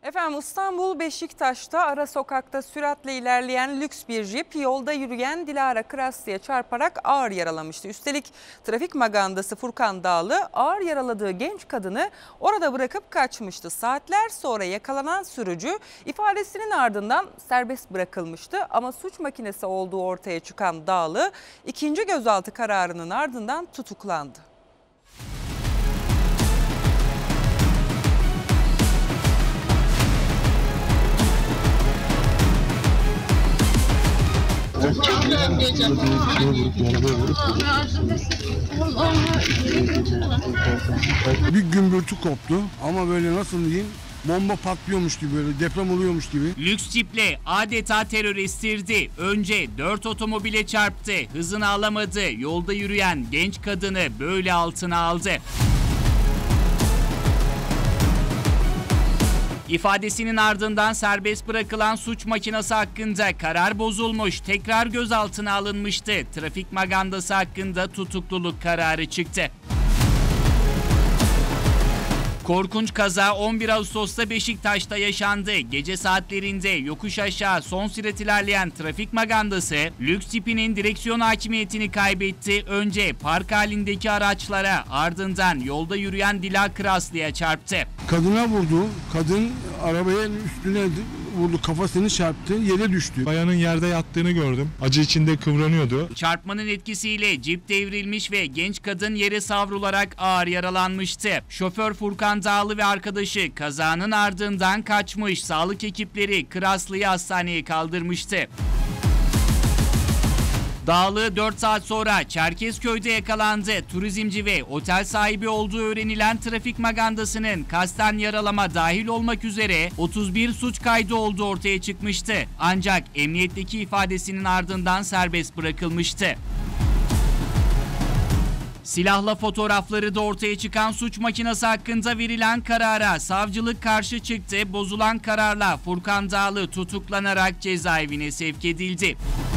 Efendim İstanbul Beşiktaş'ta ara sokakta süratle ilerleyen lüks bir jip yolda yürüyen Dilara Kraslı'ya çarparak ağır yaralamıştı. Üstelik trafik magandası Furkan Dağlı ağır yaraladığı genç kadını orada bırakıp kaçmıştı. Saatler sonra yakalanan sürücü ifadesinin ardından serbest bırakılmıştı ama suç makinesi olduğu ortaya çıkan Dağlı ikinci gözaltı kararının ardından tutuklandı. Bir gümbürtü koptu ama böyle nasıl diyeyim, bomba patlıyormuş gibi, böyle deprem oluyormuş gibi. Lüks ciple adeta terör estirdi. Önce 4 otomobile çarptı, hızını alamadı. Yolda yürüyen genç kadını böyle altına aldı. İfadesinin ardından serbest bırakılan suç makinesi hakkında karar bozulmuş, tekrar gözaltına alınmıştı. Trafik magandası hakkında tutukluluk kararı çıktı. Korkunç kaza 11 Ağustos'ta Beşiktaş'ta yaşandı. Gece saatlerinde yokuş aşağı son sürat ilerleyen trafik magandası lüks tipinin direksiyon hakimiyetini kaybetti. Önce park halindeki araçlara, ardından yolda yürüyen Dilara Kraslı'ya çarptı. Kadına vurdu, kadın arabaya üstüne vurdu, kafasını çarptı, yere düştü. Bayanın yerde yattığını gördüm. Acı içinde kıvranıyordu. Çarpmanın etkisiyle cip devrilmiş ve genç kadın yere savrularak ağır yaralanmıştı. Şoför Furkan Dağlı ve arkadaşı kazanın ardından kaçmış. Sağlık ekipleri Kraslı'yı hastaneye kaldırmıştı. Dağlı 4 saat sonra Çerkezköy'de yakalandı. Turizmci ve otel sahibi olduğu öğrenilen trafik magandasının kasten yaralama dahil olmak üzere 31 suç kaydı olduğu ortaya çıkmıştı. Ancak emniyetteki ifadesinin ardından serbest bırakılmıştı. Silahla fotoğrafları da ortaya çıkan suç makinesi hakkında verilen karara savcılık karşı çıktı. Bozulan kararla Furkan Dağlı tutuklanarak cezaevine sevk edildi.